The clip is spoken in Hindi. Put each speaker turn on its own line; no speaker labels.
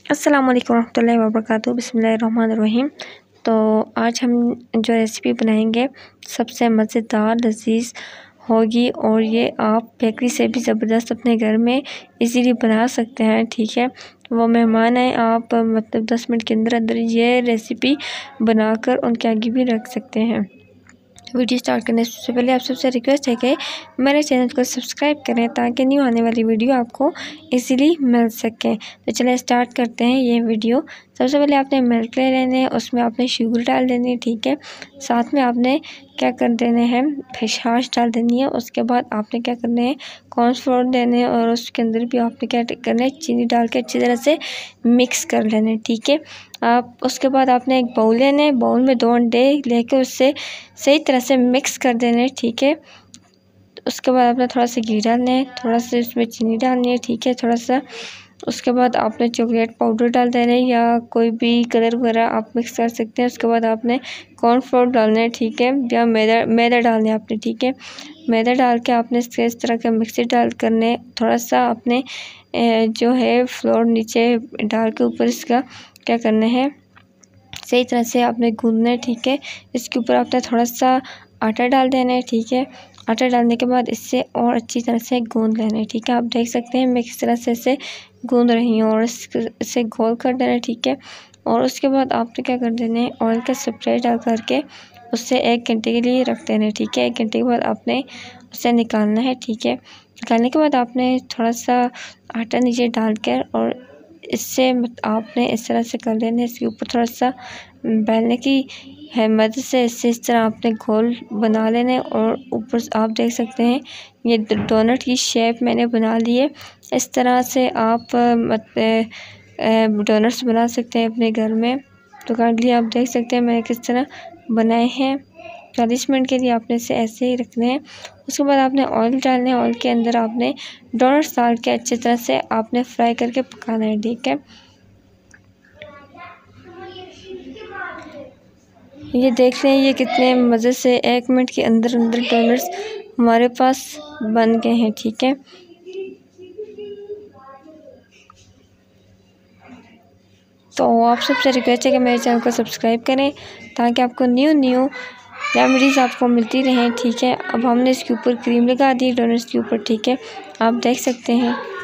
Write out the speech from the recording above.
अस्सलाम वालेकुम रहमतुल्लाहि व बरकातुहू। बिस्मिल्लाहिर्रहमानिर्रहीम। तो आज हम जो रेसिपी बनाएंगे सबसे मज़ेदार लज़ीज़ होगी और ये आप बेकरी से भी ज़बरदस्त अपने घर में इजीली बना सकते हैं। ठीक है, वो मेहमान आए आप मतलब 10 मिनट के अंदर अंदर ये रेसिपी बनाकर उनके आगे भी रख सकते हैं। वीडियो स्टार्ट करने से पहले आप सबसे रिक्वेस्ट है कि मेरे चैनल को सब्सक्राइब करें ताकि न्यू आने वाली वीडियो आपको इजीली मिल सके। तो चलिए स्टार्ट करते हैं ये वीडियो। सबसे पहले आपने मिल्क ले लेने हैं, उसमें आपने शुगर डाल देनी है। ठीक है, साथ में आपने क्या कर देने हैं, छाछ डाल देनी है। उसके बाद आपने क्या करना है, कॉर्नफ्लोर देने हैं और उसके अंदर भी आपने क्या करना है, चीनी डाल के अच्छी तरह से मिक्स कर लेना है। ठीक है, आप उसके बाद आपने एक बाउल लेना है, बाउल में 2 अंडे लेके उससे सही तरह से मिक्स कर देना है। ठीक है, उसके बाद आपने थोड़ा सा घी डालना है, थोड़ा सा इसमें चीनी डालनी है। ठीक है, थोड़ा सा उसके बाद आपने चॉकलेट पाउडर डाल देना है या कोई भी कलर वगैरह आप मिक्स कर सकते हैं। उसके बाद आपने कॉर्नफ्लोर डालना है। ठीक है, या मैदा डालना है आपने। ठीक है, मैदा डाल के आपने इस तरह का मिक्सर डाल करने, थोड़ा सा आपने जो है फ्लोर नीचे डाल के ऊपर इसका क्या करना है, सही तरह से आपने गूंदना है। ठीक है, इसके ऊपर आपने थोड़ा सा आटा डाल देना है। ठीक है, आटा डालने के बाद इससे और अच्छी तरह से गूंद लेना है। ठीक है, आप देख सकते हैं मैं किस तरह से इसे गूंद रही हूँ और इसे गोल कर देना है। ठीक है, और उसके बाद आपने क्या कर देना है, ऑयल का स्प्रे डाल करके उससे 1 घंटे के लिए रख देना है। ठीक है, 1 घंटे के बाद आपने उसे निकालना है। ठीक है, निकालने के बाद आपने थोड़ा सा आटा नीचे डाल कर और इससे आपने इस तरह से कर लेना है, इसके ऊपर थोड़ा सा बेलने की मदद से इससे इस तरह आपने घोल बना लेना है। और ऊपर आप देख सकते हैं ये डोनट की शेप मैंने बना ली है। इस तरह से आप डोनट्स बना सकते हैं अपने घर में। तो काइंडली आप देख सकते हैं मैंने किस तरह बनाए हैं। 40 मिनट के लिए आपने इसे ऐसे ही रखने हैं। उसके बाद आपने ऑयल डालना है, ऑयल के अंदर आपने डोनट्स डाल के अच्छी तरह से आपने फ्राई करके पकाना है। ठीक है, ये देख रहे हैं ये कितने मज़े से 1 मिनट के अंदर अंदर डोनट्स हमारे पास बन गए हैं। ठीक है, तो आप सबसे रिक्वेस्ट है कि मेरे चैनल को सब्सक्राइब करें ताकि आपको न्यू रेमेडीज़ आपको मिलती रहें। ठीक है, अब हमने इसके ऊपर क्रीम लगा दी डोनट्स के ऊपर। ठीक है, आप देख सकते हैं